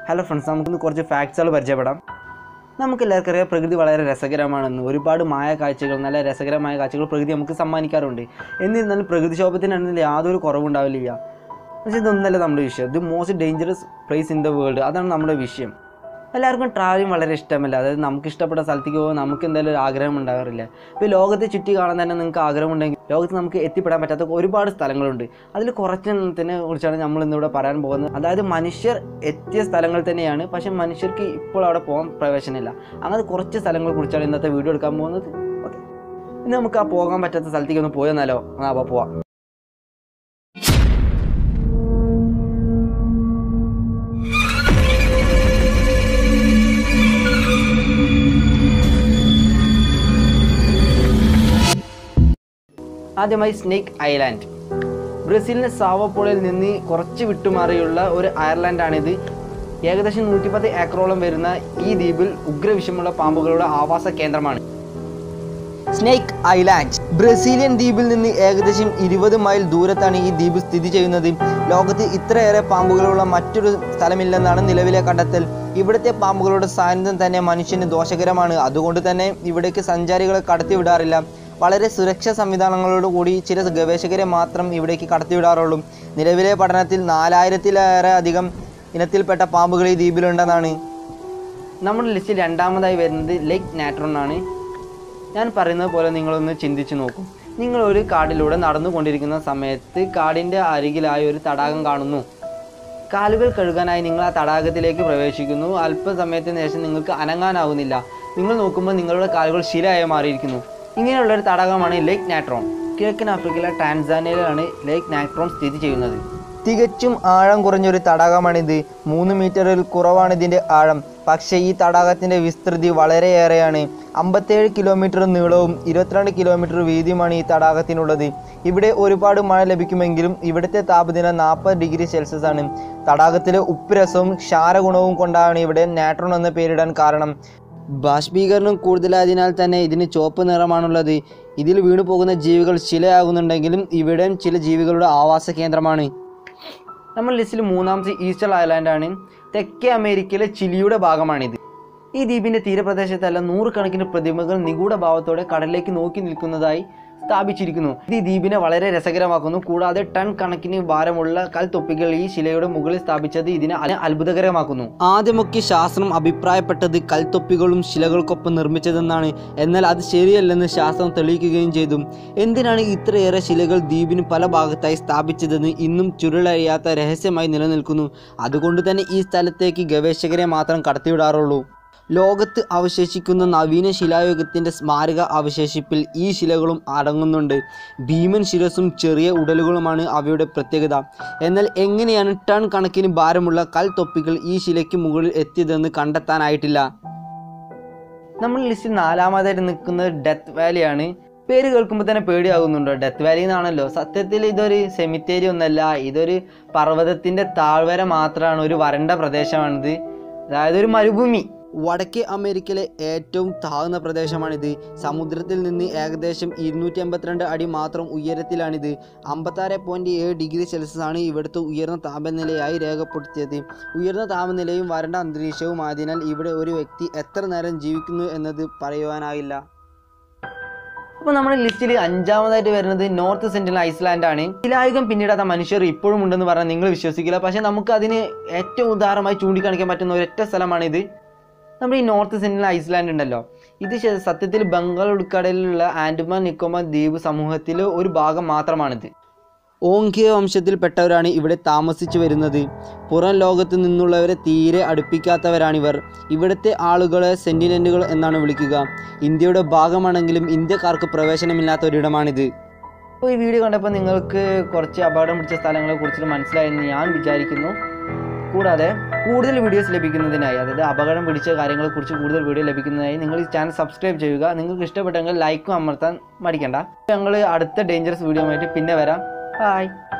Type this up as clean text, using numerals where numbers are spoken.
Hello friends, നമുക്കിന്ന് കുറച്ച് ഫാക്ട്സുകൾ പരിചയപ്പെടാം. നമുക്കെല്ലാവർക്കും അറിയാം പ്രകൃതി വളരെ രസകരമാണെന്ന്. ഒരുപാട് കാഴ്ചകൾ, നല്ല രസകരമായ കാഴ്ചകൾ പ്രകൃതി നമുക്ക് സമ്മാനിക്കാറുണ്ട്. എന്നിരുന്നാലും പ്രകൃതിക്ഷോഭത്തിനാണെങ്കിൽ യാതൊരു കുറവുണ്ടാവില്ല. പക്ഷേ ഇതൊന്നല്ല നമ്മുടെ വിഷയം. The most dangerous place in the world, അതാണ് നമ്മുടെ വിഷയം. എല്ലാവർക്കും ട്രാവലിംഗ് വളരെ ഇഷ്ടമല്ല. അതായത് നമുക്ക് ഇഷ്ടപ്പെട്ട സ്ഥലത്തേക്ക് പോകാൻ നമുക്ക് എന്തായാലും ഒരു ആഗ്രഹം ഉണ്ടാകാറില്ല. ഇപ്പോൾ ലോകത്തെ ചുറ്റി കാണാൻ തന്നെ നിങ്ങൾക്ക് ആഗ്രഹമുണ്ടെങ്കിൽ ലോകത്ത് നമുക്ക് എത്തിപ്പെടാൻ പറ്റാത്ത ഒരുപാട് സ്ഥലങ്ങളുണ്ട്. അതിൽ കുറച്ചെണ്ണത്തിനെ കുറിച്ചാണ് നമ്മൾ ഇന്നിവിടെ പറയാൻ പോകുന്നത്. അതായത് മനുഷ്യർ എത്തിയ സ്ഥലങ്ങൾ തന്നെയാണ്, പക്ഷേ മനുഷ്യർക്ക് ഇപ്പോൾ അവിടെ പോകാൻ പ്രവേശനമില്ല. അങ്ങനെ കുറച്ച് സ്ഥലങ്ങളെ കുറിച്ചാണ് ഇന്നത്തെ വീഡിയോ എടുക്കാൻ പോകുന്നത്. ഓക്കെ, ഇനി നമുക്ക് ആ പോകാൻ പറ്റാത്ത സ്ഥലത്തേക്ക് ഒന്ന് പോയെന്നാലോ? അപ്പോൾ പോവാം. ആദ്യമായി സ്നേക്ക് ഐലാൻഡ്. ബ്രസീലിലെ സാവോപോളയിൽ നിന്ന് കുറച്ച് വിട്ടുമാറിയുള്ള ഒരു അയർലാൻഡാണിത്. ഏകദേശം 110 ഏക്കറോളം വരുന്ന ഈ ദ്വീപിൽ ഉഗ്രവിഷമുള്ള പാമ്പുകളുടെ ആവാസ കേന്ദ്രമാണ്. സ്നേക്ക് ഐലാൻഡ് ബ്രസീലിയൻ ദ്വീപിൽ നിന്ന് ഏകദേശം 20 മൈൽ ദൂരത്താണ് ഈ ദ്വീപ് സ്ഥിതി ചെയ്യുന്നത്. ലോകത്ത് ഇത്രയേറെ പാമ്പുകളുള്ള മറ്റൊരു സ്ഥലമില്ലെന്നാണ് നിലവിലെ കണ്ടെത്തൽ. ഇവിടുത്തെ പാമ്പുകളുടെ സാന്നിധ്യം തന്നെ മനുഷ്യന് ദോഷകരമാണ്. അതുകൊണ്ട് തന്നെ ഇവിടേക്ക് സഞ്ചാരികളെ കടത്തിവിടാറില്ല. വളരെ സുരക്ഷാ സംവിധാനങ്ങളോടുകൂടി ചില ഗവേഷകരെ മാത്രം ഇവിടേക്ക് കടത്തിവിടാറുള്ളൂ. നിലവിലെ പഠനത്തിൽ 4000-ലേറെ അധികം ഇനത്തിൽപ്പെട്ട പാമ്പുകൾ ഈ ദ്വീപിലുണ്ടെന്നാണ്. നമ്മുടെ ലിസ്റ്റിൽ രണ്ടാമതായി വരുന്നത് ലേക്ക് നാട്രോൺ ആണ്. ഞാൻ പറയുന്നത് പോലെ നിങ്ങളൊന്ന് ചിന്തിച്ച് നോക്കും. നിങ്ങൾ ഒരു കാടിലൂടെ നടന്നുകൊണ്ടിരിക്കുന്ന സമയത്ത് കാടിൻ്റെ അരികിലായി ഒരു തടാകം കാണുന്നു. കാലുകൾ കഴുകാനായി നിങ്ങൾ ആ തടാകത്തിലേക്ക് പ്രവേശിക്കുന്നു. അല്പസമയത്തിന് ശേഷം നിങ്ങൾക്ക് അനങ്ങാനാവുന്നില്ല. നിങ്ങൾ നോക്കുമ്പോൾ നിങ്ങളുടെ കാലുകൾ ശിലയായി മാറിയിരിക്കുന്നു. ഇങ്ങനെയുള്ളൊരു തടാകമാണ് ലേക്ക് നാട്രോൺ. കിഴക്കൻ ആഫ്രിക്കയിലെ ടാൻസാനിയയിലാണ് ലേക്ക് നാട്രോൺ സ്ഥിതി ചെയ്യുന്നത്. തികച്ചും ആഴം കുറഞ്ഞൊരു തടാകമാണിത്. 3 മീറ്ററിൽ കുറവാണ് ഇതിൻ്റെ ആഴം. പക്ഷേ ഈ തടാകത്തിൻ്റെ വിസ്തൃതി വളരെയേറെയാണ്. 57 കിലോമീറ്റർ നീളവും 22 കിലോമീറ്റർ വീതിയുമാണ് ഈ തടാകത്തിനുള്ളത്. ഇവിടെ ഒരുപാട് മഴ ലഭിക്കുമെങ്കിലും ഇവിടുത്തെ താപനില 40 ഡിഗ്രി സെൽഷ്യസ് ആണ്. തടാകത്തിലെ ഉപ്പ് രസവും ക്ഷാരഗുണവും കൊണ്ടാണ് ഇവിടെ നാട്രോൺ എന്ന പേരിടാൻ കാരണം. ബാഷ്പീകരണം കൂടുതലായതിനാൽ തന്നെ ഇതിന് ചുവപ്പ് നിറമാണുള്ളത്. ഇതിൽ വീണു പോകുന്ന ജീവികൾ ശിലയാകുന്നുണ്ടെങ്കിലും ഇവിടെയും ചില ജീവികളുടെ ആവാസ കേന്ദ്രമാണ്. നമ്മൾ ലിസ്റ്റിൽ മൂന്നാമത്തെ ഈസ്റ്റർ ഐലാൻഡാണ്. തെക്കേ അമേരിക്കയിലെ ചിലിയുടെ ഭാഗമാണിത്. ഈ ദ്വീപിൻ്റെ തീരപ്രദേശത്തല്ല 100 കണക്കിന് പ്രതിമകൾ നിഗൂഢ ഭാവത്തോടെ കടലിലേക്ക് നോക്കി നിൽക്കുന്നതായി സ്ഥാപിച്ചിരിക്കുന്നു. ഇത് ഈ ദ്വീപിനെ വളരെ രസകരമാക്കുന്നു. കൂടാതെ ടൺ കണക്കിന് ഭാരമുള്ള കൽത്തൊപ്പികൾ ഈ ശിലയുടെ മുകളിൽ സ്ഥാപിച്ചത് ഇതിനെ അത്ഭുതകരമാക്കുന്നു. ആദ്യമൊക്കെ ശാസ്ത്രം അഭിപ്രായപ്പെട്ടത് കൽത്തൊപ്പികളും ശിലകൾക്കൊപ്പം നിർമ്മിച്ചതെന്നാണ്. എന്നാൽ അത് ശരിയല്ലെന്ന് ശാസ്ത്രം തെളിയിക്കുകയും ചെയ്തു. എന്തിനാണ് ഇത്രയേറെ ശിലകൾ ദ്വീപിന് പല ഭാഗത്തായി സ്ഥാപിച്ചതെന്ന് ഇന്നും ചുരുളഴിയാത്ത രഹസ്യമായി നിലനിൽക്കുന്നു. അതുകൊണ്ട് തന്നെ ഈ സ്ഥലത്തേക്ക് ഗവേഷകരെ മാത്രം കടത്തിവിടാറുള്ളൂ. ലോകത്ത് അവശേഷിക്കുന്ന നവീന ശിലായുഗത്തിൻ്റെ സ്മാരക അവശേഷിപ്പിൽ ഈ ശിലകളും അടങ്ങുന്നുണ്ട്. ഭീമൻ ശിരസും ചെറിയ ഉടലുകളുമാണ് അവയുടെ പ്രത്യേകത. എന്നാൽ എങ്ങനെയാണ് ടൺ കണക്കിന് ഭാരമുള്ള കൽത്തൊപ്പികൾ ഈ ശിലയ്ക്ക് മുകളിൽ എത്തിയതെന്ന് കണ്ടെത്താനായിട്ടില്ല. നമ്മൾ ലിസ്റ്റിൽ 4-മതായിട്ട് നിൽക്കുന്നത് ഡെത്ത് വാലിയാണ്. പേര് കേൾക്കുമ്പോൾ തന്നെ പേടിയാകുന്നുണ്ടോ? ഡെത്ത് വാലി എന്നാണല്ലോ. സത്യത്തിൽ ഇതൊരു സെമിത്തേരി ഒന്നല്ല, ഇതൊരു പർവ്വതത്തിൻ്റെ താഴ്വര മാത്രമാണ്. ഒരു വരണ്ട പ്രദേശമാണിത്, അതായത് ഒരു മരുഭൂമി. വടക്കേ അമേരിക്കയിലെ ഏറ്റവും താഴ്ന്ന പ്രദേശമാണിത്. സമുദ്രത്തിൽ നിന്ന് ഏകദേശം 282 അടി മാത്രം ഉയരത്തിലാണിത്. 56.7 ഡിഗ്രി സെൽഷ്യസ് ആണ് ഇവിടുത്തെ ഉയർന്ന താപനിലയായി രേഖപ്പെടുത്തിയത്. ഉയർന്ന താപനിലയും വരണ്ട അന്തരീക്ഷവും ആയതിനാൽ ഇവിടെ ഒരു വ്യക്തി എത്ര നേരം ജീവിക്കുന്നു എന്നത് പറയുവാനാവില്ല. അപ്പോൾ നമ്മുടെ ലിസ്റ്റിൽ 5-മതായിട്ട് വരുന്നത് നോർത്ത് സെൻട്രൽ ഐസ്ലാൻഡ് ആണ്. ശിലായുഗം പിന്നിടാത്ത മനുഷ്യർ ഇപ്പോഴും ഉണ്ടെന്ന് പറഞ്ഞാൽ നിങ്ങൾ വിശ്വസിക്കില്ല. പക്ഷേ നമുക്ക് അതിന് ഏറ്റവും ഉദാഹരണമായി ചൂണ്ടിക്കാണിക്കാൻ പറ്റുന്ന ഒരൊറ്റ സ്ഥലമാണിത്. നമ്മുടെ ഈ നോർത്ത് സെൻട്രൽ ഐസ്ലാൻഡ് ഉണ്ടല്ലോ, ഇത് സത്യത്തിൽ ബംഗാൾ ഉൾക്കടലിലുള്ള ആൻഡമാൻ നിക്കോബാർ ദ്വീപ് സമൂഹത്തിലെ ഒരു ഭാഗം മാത്രമാണിത്. ഓങ്കിയ വംശത്തിൽപ്പെട്ടവരാണ് ഇവിടെ താമസിച്ചു വരുന്നത്. പുറം ലോകത്ത് നിന്നുള്ളവരെ തീരെ അടുപ്പിക്കാത്തവരാണിവർ. ഇവിടുത്തെ ആളുകളെ സെന്റിനെന്റുകൾ എന്നാണ് വിളിക്കുക. ഇന്ത്യയുടെ ഭാഗമാണെങ്കിലും ഇന്ത്യക്കാർക്ക് പ്രവേശനമില്ലാത്ത ഒരിടമാണിത്. അപ്പോൾ ഈ വീഡിയോ കണ്ടപ്പോൾ നിങ്ങൾക്ക് കുറച്ച് അപകടം പിടിച്ച സ്ഥലങ്ങളെ കുറിച്ച് മനസ്സിലായെന്ന് ഞാൻ വിചാരിക്കുന്നു. കൂടാതെ കൂടുതൽ വീഡിയോസ് ലഭിക്കുന്നതിനായി, അതായത് അപകടം പിടിച്ച കാര്യങ്ങളെക്കുറിച്ച് കൂടുതൽ വീഡിയോ ലഭിക്കുന്നതിനായി നിങ്ങൾ ഈ ചാനൽ സബ്സ്ക്രൈബ് ചെയ്യുക. നിങ്ങൾക്ക് ഇഷ്ടപ്പെട്ടെങ്കിൽ ലൈക്കും അമർത്താൻ മടിക്കണ്ട. ഞങ്ങൾ അടുത്ത ഡേഞ്ചറസ് വീഡിയോ ആയിട്ട് പിന്നെ വരാം. ബൈ.